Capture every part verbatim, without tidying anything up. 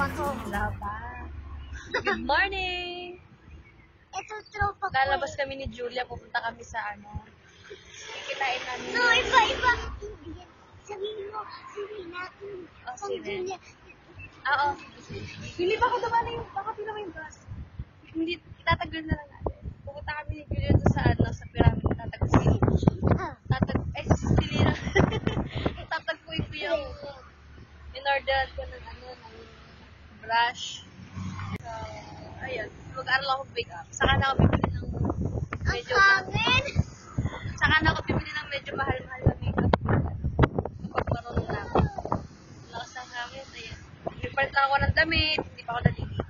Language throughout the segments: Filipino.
ako. Wala pa. Good morning! Ito, tropa ko. Lalabas kami ni Julia, pupunta kami sa ano. Kikitain namin. No, iba, iba. Sabihin mo, sabihin natin. Oh, Pang sige. Julia. Oo. Hindi pa ako dumana yung, baka pila mo yung bus. Hindi, tatagal na lang natin. Pupunta kami ni Julia doon sa ano, sa pyramid. Tatag si, Ah. tatag, ay, si Silina. Tatagpuin ko yung, in-order ko ng ano, ng brush. So, ayun. Mag-aaral ako pick up. Saka na ako bibili ng Ang medyo, hangin. saka na ako bibili ng medyo mahal-mahal na makeup. Kapag marunong na ako. Lakas ng hangin. Ayan. Nagpalit lang ako ng damit. Hindi pa ako naliligo.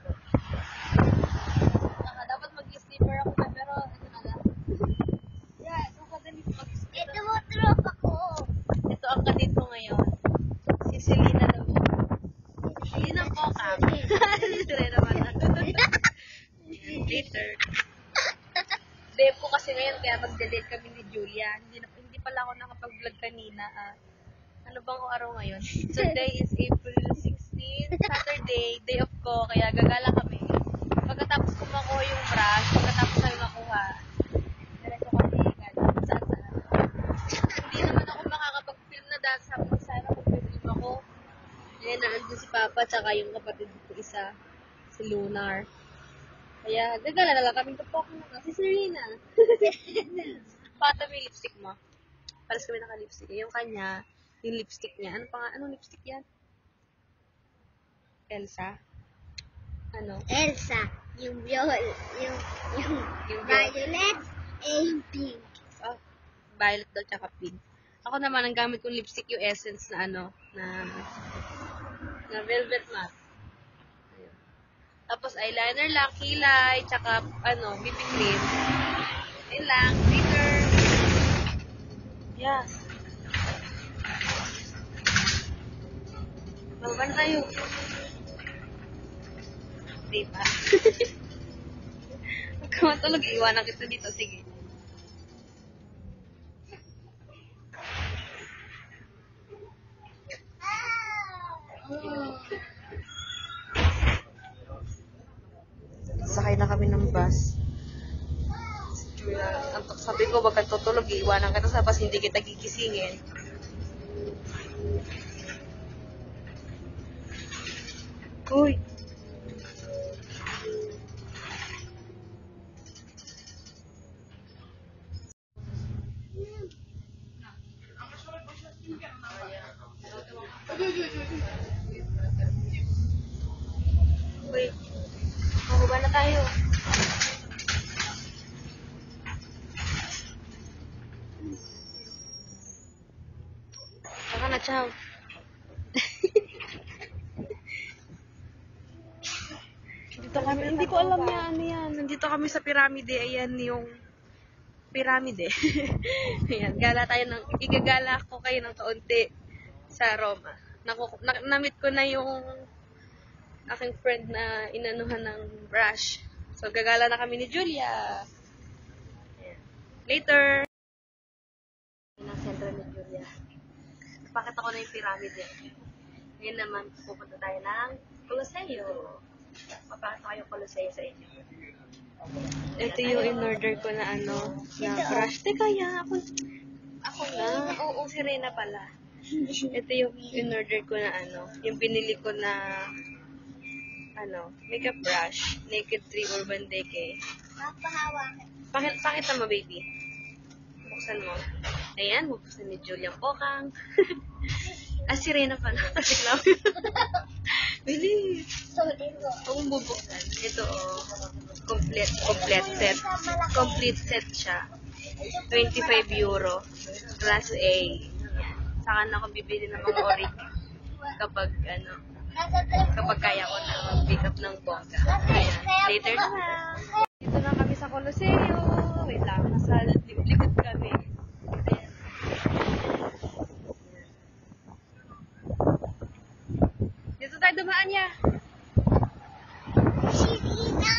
Saka dapat mag-sleeper ako na, pero ano na lang. Yeah, ito ka dali mag-sleeper. Ito mo, tropa ko. Ito ang kanito ngayon. Si Selena daw siya. Selena Poca. Selena naman. Later. Day po kasi ngayon, kaya mag-delete kami ni Julia. Hindi, na, hindi pala ako nakapag-vlog kanina. Ah. Ano bang araw ngayon? Today is April sixteenth, Saturday, day off ko, kaya gagala kami. Pagkatapos ko makuha yung brush, pagkatapos kami makuha, diretso kami gala. Saan saan. Hindi naman ako makakapag-film na dahil sabi ko sana mag-film ako. Ayan, naandun si Papa, tsaka yung kapatid ko isa, si Lunar. Kaya, gagala na lang kaming kapok na si Serena. Pata, may lipstick mo. Paras kami naka-lipstick. Yung kanya, yung lipstick niya. Ano pa nga? Anong lipstick yan? Elsa? Ano? Elsa. Yung viol. Yung, yung, Yung violet. Eh, yung pink. Oh, violet daw tsaka pink. Ako naman, ang gamit kong lipstick yung Essence na ano, na, na velvet matte. Ayun. Tapos eyeliner lang, kilay, tsaka ano, B B cream. Ayun lang, glitter. Yeah. Baba na tayo. Di ba? Huwag ka matulog, iwanan kita dito. Sige. Sakay na kami ng bus. Antok, sabi ko, wag kang tutulog, iiwanan kita sa bus, hindi kita gigisingin. Uy! Uy! Mababa na tayo. Saka na, chow. Dito kami, hindi ko alam yan, ano yan. Nandito kami sa piramide, ayan yung piramide. Ayan, gala tayo ng, igagala ko kayo ng kaunti sa Roma. Naku, na, namit ko na yung aking friend na inanuhan ng brush. So, gagala na kami ni Julia. Ayan. Later! Ng sentro ni Julia. Napakita ko na yung piramide. Ngayon naman, pupunta tayo ng Coloseo. Papakita ko yung Coloseo sa inyo. Ito yung in-order ko na ano, na brush. Teka, ya, ako, ako na. Oo, si Rena pala. Ito yung in-order ko na ano, yung binili ko na ano, makeup brush, Naked three Urban Decay. Papahawakan. Pakit, pakita mo, baby. Buksan mo. Ayan, buksan ni Julia Pokang. Ah, si Rena pala. Kasi lang. Bilis. Sorry mo. Kung bubuksan, ito oh, complete, complete set. Complete set siya. twenty-five euro. Class A. Yan. Saka na ako bibili ng mga orig kapag ano, kapag kaya ko na mag-pick up ng bongga. Ayan. Later na lang. Dito na kami sa Coloseo. Wait lang, nasa likod kami. Ayan. Dito tayo dumaan niya. Sirina!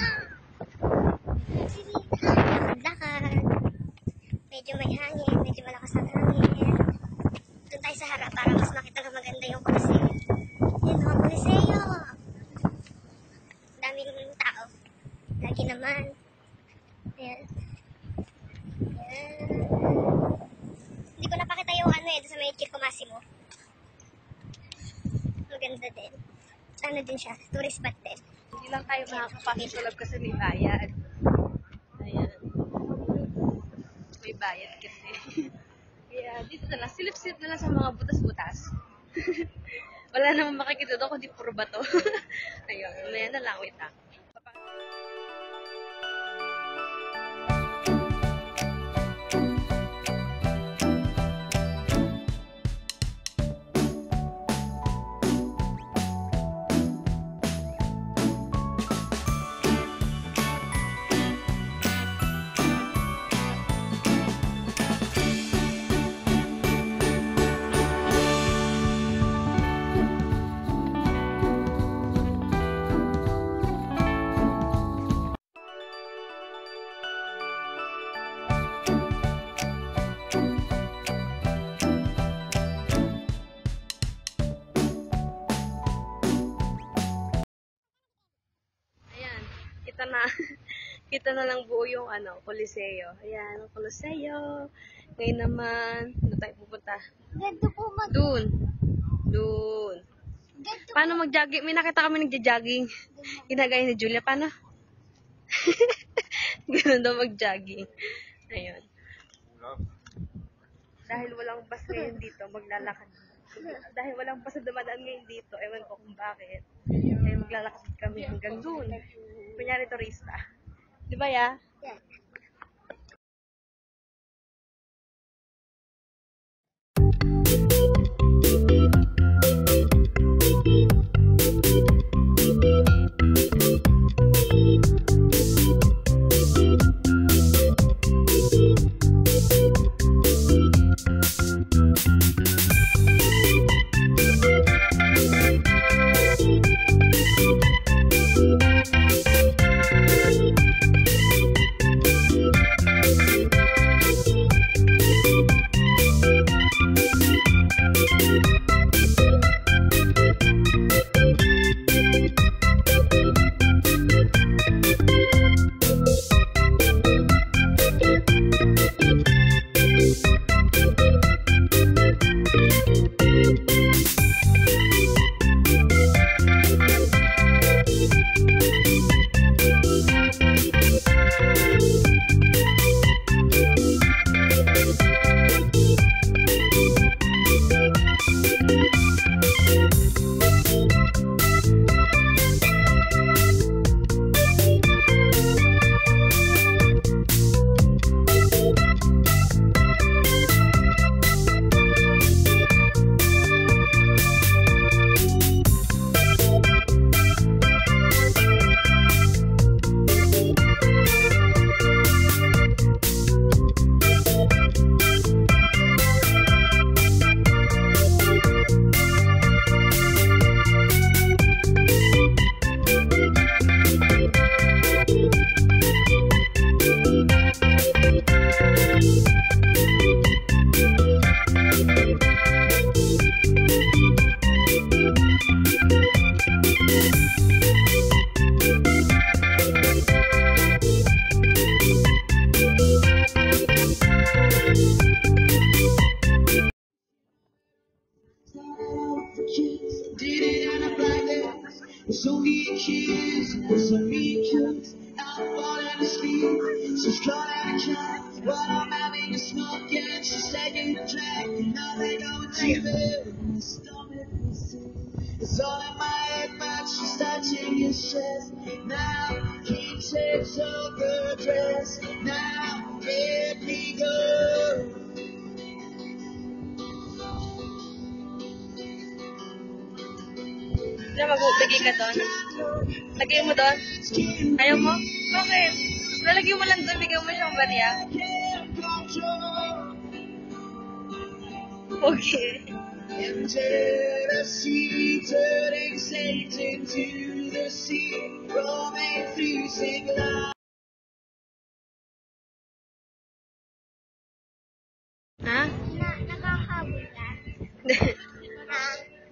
Sirina! Lakad. Medyo may hangin, medyo malakas ang hangin. Doon tayo sa harap para mas makita na maganda yung Coliseo. Yan ang Coliseo! maganda din. Ano din siya, tourist spot din. Hindi lang tayo makakapasok sa loob kasi may bayad. Ayan. May bayad kasi. Kaya dito na lang, silip-silip na lang sa mga butas-butas. Wala namang makikita doon kundi puro bato. Ayun, mamaya na lang, wait lang. Kita na, kita na lang buo yung ano, Coliseo. Ayan, ang Coliseo. Ngayon naman, ano tayo pupunta? Ganto po mag... Doon. Doon. Ganto Paano mag-jogging? May nakita kami nagja-jogging. Ginagaya ni Julia. Paano? Ganun daw mag-jogging. Ayun. Dahil walang bus ngayon dito, maglalakad. Dahil walang bus na dumadaan ngayon dito, ewan ko kung bakit. Kaya maglalakad kami hanggang doon. Kunyari turista. Di ba ya? Yeah. It's only a kiss, it's only a kiss. I'm falling asleep, she's calling a cab. While I'm having a smoke and she's taking a drag. And now they go to bed. My stomach is sick. It's all in my head, but she's touching his chest. Now he takes off her dress. Now let me go. Na magbibigay ka doon? Lagay mo doon? Ayaw mo? Bakit? Lalagay mo lang doon, bigyan mo siyang barya. Okay. And Tennessee turning Satan to the sea, roaming through single. Ha? Na, nakakahabol ka. Ha?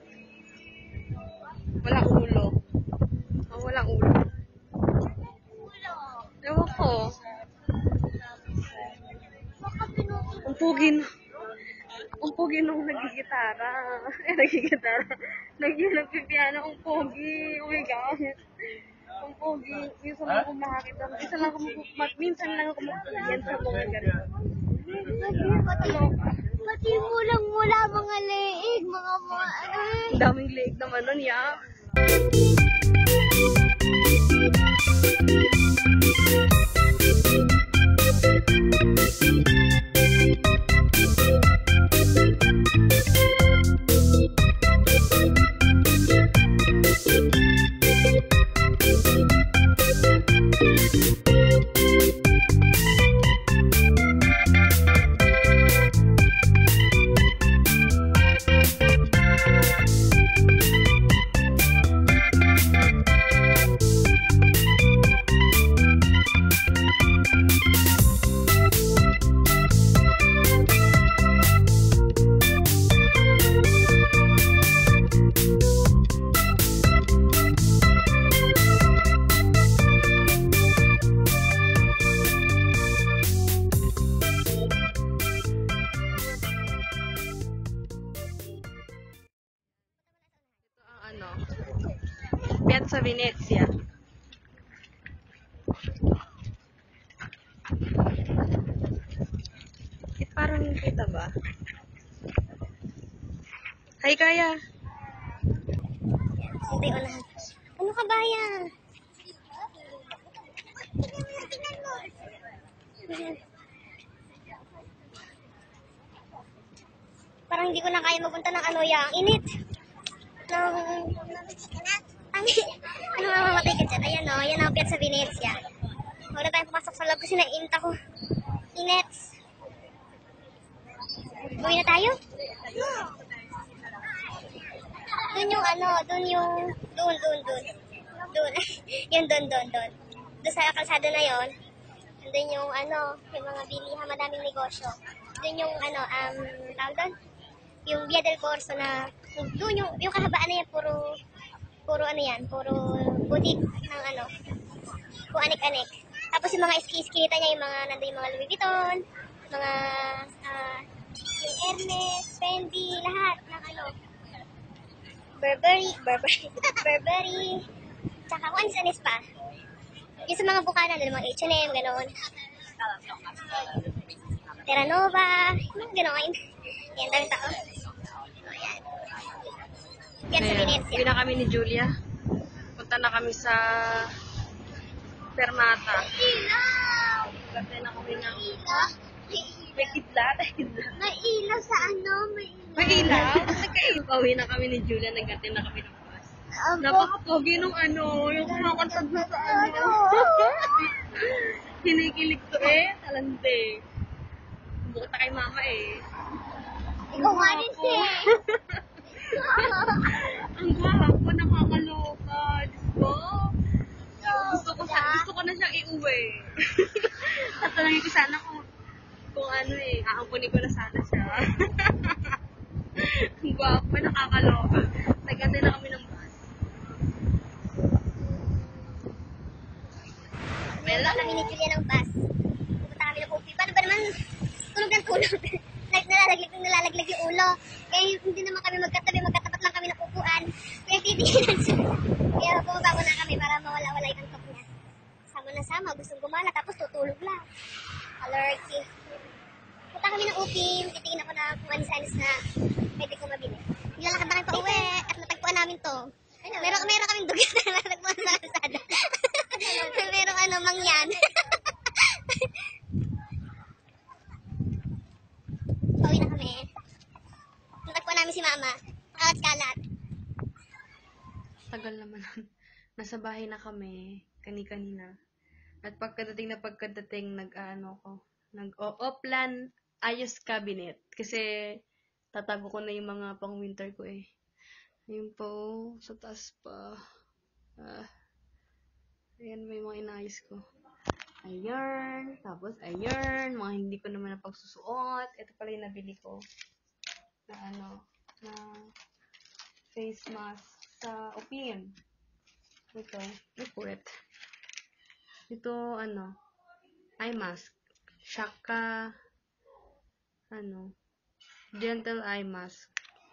Walang ulo. Oh, walang ulo. Ulo. Ewan ko. Baka pinuto. Ang pugi na. Ang pugi nung nagigit. nagigitara. Eh, nagigitara. Nag nagpipiano ang pogi. Oh my God. Ang pogi. Minsan lang ako makakita. Minsan lang ako, minsan lang ako magpugian sa mga ganito. Pati, pati mulang-mula mga leeg, mga mga ano eh. Ang daming leeg naman nun, ya. Ano, Piazza Venezia. Eh, parang kita ba? Hi, Kaya. Hindi, unahan. Ano ka ba yan? Parang hindi ko na kaya magpunta ng ano ya. Init. Ng... Ang... Ano mamamatay ka dyan? Ayan o. Ayan ang Piazza Venezia. Wala tayong pumasok sa loob kasi nainit ako. Init. Uwi na tayo? Doon yung ano, doon yung, doon, doon, doon. Doon, yun doon, doon, doon. Doon sa kalsada na yon. Doon yung ano, yung mga bilihan, madaming negosyo. Doon yung ano, um, tawag doon? Yung Via del Corso na, doon yung, yung kahabaan na yan, puro, puro ano yan, puro boutique ng ano, kung anik-anik. Tapos yung mga ski-ski, kita niya yung mga, nandun yung mga Louis Vuitton, mga, ah, yung Hermes, Fendi, lahat ng ano, Burberry, Burberry, Burberry, tsaka kung anis-anis pa. Yung sa mga bukana, yung mga H and M, gano'n. Terra Nova, yung gano'n. Yan, dami tao. So, yan. Yan sa Ayan, Venezia. uwi na kami ni Julia. Punta na kami sa Fermata. Ilaw! Kasi na kami ng Ilaw? may kidlat. May ilaw sa ano, may ilaw. May ilaw? Nagkailaw. Pauwi na kami ni Julia. Nag-attend na kami ng bus. Ang Napaka-pogi nung ano, yung kumakantag na sa ano. Hinikilig to eh, talante. Bukod na kay mama eh. ikaw nga din siya. Ang gwapo, nakakaloka. Diyos ko. Gusto ko, sa, gusto ko na siyang iuwi. Tatanungin ko sana kung, kung ano eh, aampunin ko na sana siya. Ang gwapo, nakakaloka. Nag-attend na kami ng bus. Meron kami ni Julia ng bus. Pupunta kami ng Upi. Paano ba naman tunog ng tulog? Nalalaglag ng nalalaglag yung ulo. Kaya hindi naman kami magkatabi, magkatapat lang kami ng upuan. Kaya titingnan siya. Kaya bumaba muna kami para mawala-wala yung antok niya. Sama na sama, gustong gumala, tapos tutulog lang. Alergy. Punta kami ng Upi, titingin ako na kung anis-anis na pwede ko mabili. Nilalakad na kami pa uwi at natagpuan namin to. Meron, meron kaming dugit na natagpuan sa kalsada. Meron ano, mangyan. Pauwi na kami. Natagpuan namin si mama. Kalat-kalat. Tagal naman. Nasa bahay na kami. Kani-kanina. At pagkadating na pagkadating, nag-ano ko. Nag-o-plan ayos cabinet. Kasi tatago ko na yung mga pang-winter ko eh. Ayun po. Sa taas pa. Ah. Ayan, may mga inayos ko. Ayan. Tapos, ayan. Mga hindi ko naman napagsusuot. Ito pala yung nabili ko. Na ano. Na face mask sa Opin. Ito. Look for it. Ito, ano. Eye mask. Shaka. Ano. Gentle eye mask.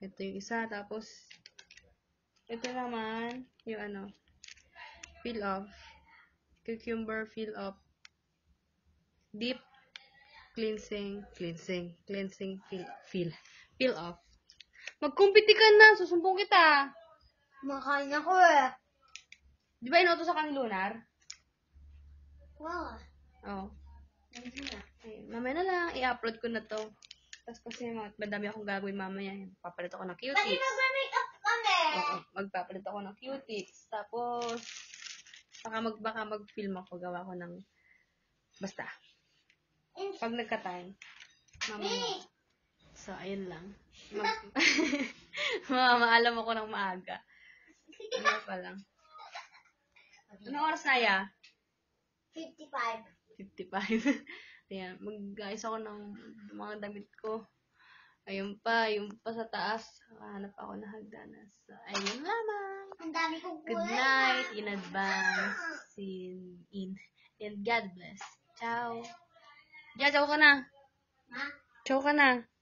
Ito yung isa. Tapos, ito naman, yung ano, peel off. Cucumber peel off. Deep cleansing, cleansing, cleansing, peel, peel, peel off. Magkumpiti ka na, susumbong kita. Makain ako eh. Di ba inuto sa kang lunar? Wow. Oo. Ayun, mamaya na lang, i-upload ko na to. Tapos kasi ma- madami akong gagawin mamaya. Papalit ako ng Pati cuties. mag-make-up kami. Oo, magpapalit ako ng cuties. Tapos, baka, mag, baka mag-film ako, gawa ko ng, basta. Pag nagka-time. Mamaya. So, ayun lang. Mag, mamaalam ako ng maaga. Ano pa lang. Anong oras na ya? fifty-five. fifty-five. Ayan, mag-guys ako ng mga damit ko. Ayun pa, yung pa sa taas. Hanap ako ng hagdanas. So, ayun lamang. Ang dami kong Good kulay. night in advance. In, in, and God bless. Ciao. Ja, ciao ka na. Ha? Ciao ka na.